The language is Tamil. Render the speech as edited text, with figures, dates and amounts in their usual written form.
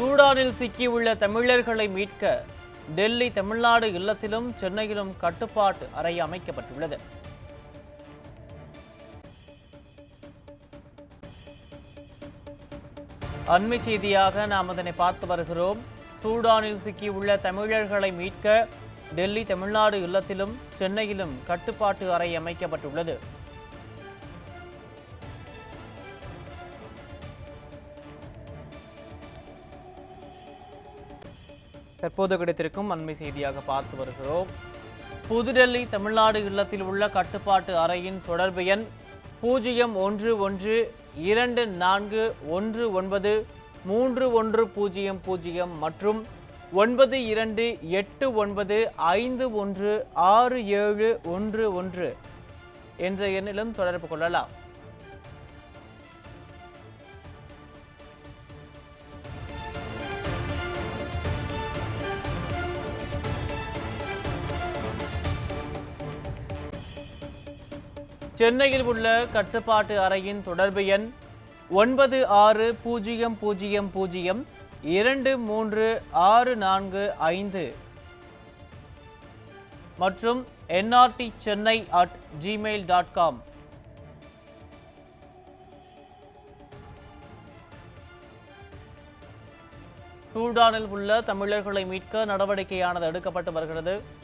சூடானில் சிக்கியுள்ள தமிழர்களை மீட்க டெல்லி தமிழ்நாடு இல்லத்திலும் சென்னையிலும் கட்டுப்பாட்டு அறை அமைக்கப்பட்டுள்ளது. அண்மை செய்தியாக நாம் அதனை பார்த்து வருகிறோம். சூடானில் சிக்கியுள்ள தமிழர்களை மீட்க டெல்லி தமிழ்நாடு இல்லத்திலும் சென்னையிலும் கட்டுப்பாட்டு அறை அமைக்கப்பட்டுள்ளது. தற்போது கிடைத்திருக்கும் அண்மை செய்தியாக பார்த்து வருகிறோம். புதுடெல்லி தமிழ்நாடு இல்லத்தில் உள்ள கட்டுப்பாட்டு அறையின் தொடர்பு எண் 011149193100 மற்றும் 9289516711 என்ற எண்ணிலும் தொடர்பு கொள்ளலாம். சென்னையில் உள்ள கட்டுப்பாட்டு அறையின் தொடர்பு எண் 9600236455 மற்றும் nrtchennai@gmail.com. சூடானில் உள்ள தமிழர்களை மீட்க நடவடிக்கையானது எடுக்கப்பட்டு வருகிறது.